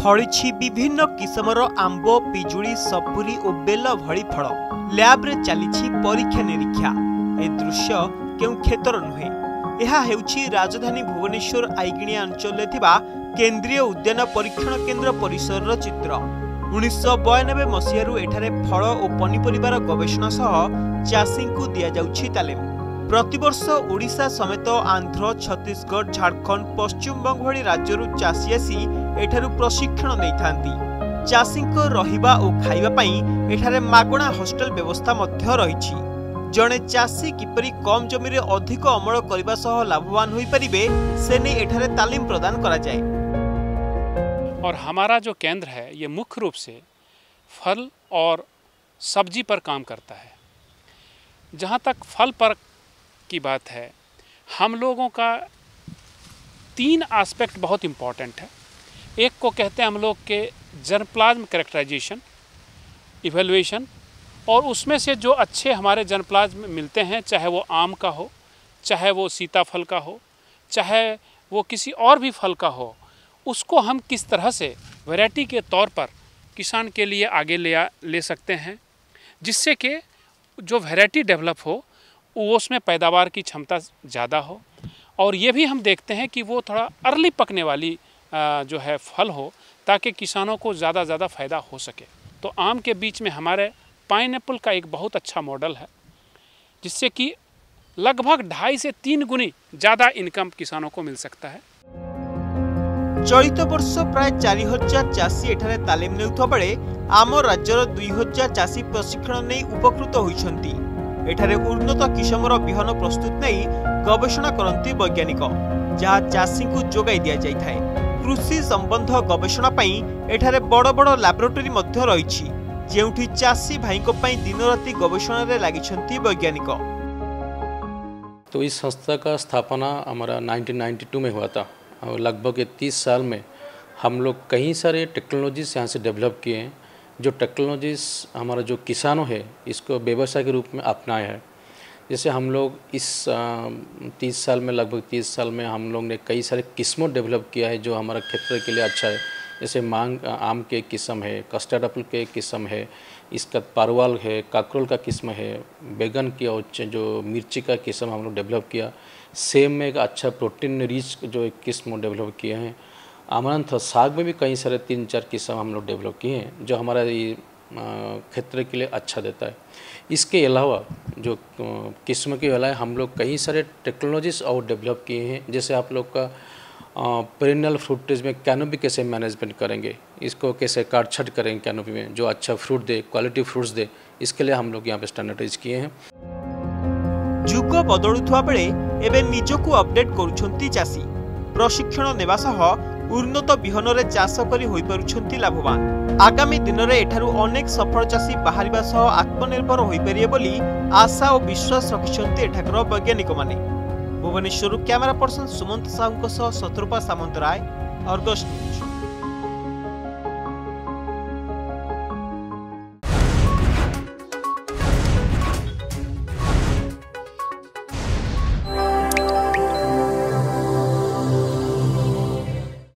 फलिछि विभिन्न किसमर आंब पिजुड़ी सपुरी और बेल भली फल। लैब रे चलिछि परीक्षा निरीक्षा। ए दृश्य केउ क्षेत्र नुहे, यह हेउछि राजधानी भुवनेश्वर आईगिणिया अंचल केंद्रीय उद्यान परीक्षण केन्द्र परिसर चित्र। 1992 मसीहारू एठारे फल और पनीपरिबार गवेषणा सह चाषी को दिया जाउछि तालीम। प्रतिवर्ष ओडिशा समेत आंध्र, छत्तीसगढ़, झारखंड, पश्चिमबंग भली राज्यरू चाषी आसी एठारू प्रशिक्षण नैथांती। चाषी को रहिबा और खाइबा पई एठारे मागणा हॉस्टल व्यवस्था मध्य रहिछि। जणे चाषी किपरि कम जमी रे अधिक अमल करबा सह लाभवान होई परिबे से नै एठारे तालीम प्रदान करा जाय। और हमारा जो केंद्र है ये मुख्य रूप से फल और सब्जी पर काम करता है। जहाँ तक फल पर की बात है, हम लोगों का 3 एस्पेक्ट बहुत इम्पॉर्टेंट है। एक को कहते हैं हम लोग के जर्मप्लाज्म कैरेक्टराइजेशन, इवैल्यूएशन, और उसमें से जो अच्छे हमारे जर्मप्लाज्म मिलते हैं, चाहे वो आम का हो, चाहे वो सीताफल का हो, चाहे वो किसी और भी फल का हो, उसको हम किस तरह से वैरायटी के तौर पर किसान के लिए आगे ले सकते हैं, जिससे कि जो वैरायटी डेवलप हो वो उसमें पैदावार की क्षमता ज़्यादा हो। और ये भी हम देखते हैं कि वो थोड़ा अर्ली पकने वाली जो है फल हो, ताकि किसानों को ज़्यादा फ़ायदा हो सके। तो आम के बीच में हमारे पाइनएप्पल का एक बहुत अच्छा मॉडल है, जिससे कि लगभग 2.5 से 3 गुनी ज़्यादा इनकम किसानों को मिल सकता है। चलित वर्ष प्राय 4000 चाषी एठारे तालीम नेउथबा बेले आम राज्यर 2000 चाषी प्रशिक्षण नहीं उपकृत होइछंती। एठारे उन्नत किसमर बिहन प्रस्तुत नहीं गवेषणा करंती वैज्ञानिक, जहाँ चाषी को जोगाई दिया जाइथाय। कृषि संबंध गवेषणा पई एठारे बड़ बड़ लैबोरेटरी मध्य रहिछि, जेउठी चाषी भाई को पई दिन राति गवेषणा रे लागिछंती वैज्ञानिक। तो इस संस्था का स्थापना हमारा 1992 में हुआ था और लगभग 30 साल में हम लोग कई सारे टेक्नोलॉजीज यहाँ से डेवलप किए हैं। जो टेक्नोलॉजीज हमारा जो किसानों है इसको व्यवसाय के रूप में अपनाया है। जैसे हम लोग इस 30 साल में, लगभग 30 साल में हम लोग ने कई सारे किस्मों डेवलप किया है जो हमारा क्षेत्र के लिए अच्छा है। जैसे आम के किस्म है, कस्टर्ड एप्पल के किस्म है, इसका परवल है, काकरोल का किस्म है, बैगन की और जो मिर्ची का किस्म हम लोग डेवलप किया। सेब में एक अच्छा प्रोटीन रिच जो एक किस्म डेवलप किए हैं। अमरंथ साग में भी कई सारे 3-4 किस्म हम लोग डेवलप किए हैं जो हमारा ये क्षेत्र के लिए अच्छा देता है। इसके अलावा जो किस्म के अलावा हम लोग कई सारे टेक्नोलॉजीज और डेवलप किए हैं। जैसे आप लोग का पेरिनियल फ्रूट ट्रीज में कैनोपी कैसे मैनेजमेंट करेंगे, इसको कैसे काटछाट करेंगे कैनोपी में, जो अच्छा फ्रूट दे, क्वालिटी फ्रूट्स दे, इसके लिए हम लोग यहाँ पे स्टैंडर्डाइज किए हैं। जुग बदलुवा बेले एबे निजको अपडेट करुछंती चाषी। प्रशिक्षण नेबा सह उन्नत बिहन रे चाष करी होई परुछंती लाभवान। आगामी दिन रे एठारू अनेक सफल चाषी बाहरिबा सह आत्मनिर्भर होई परिये बोली आशा और विश्वास रखिछंती एठाकर वैज्ञानिक माने। भुवनेश्वर कैमरा पर्सन सुमंत साहू सह शत्रुपा सामंतराय, अर्गस न्यूज।